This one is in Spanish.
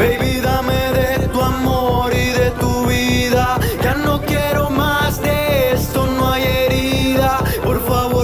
Baby, dame de tu amor y de tu vida. Ya no quiero más de esto, no hay herida. Por favor,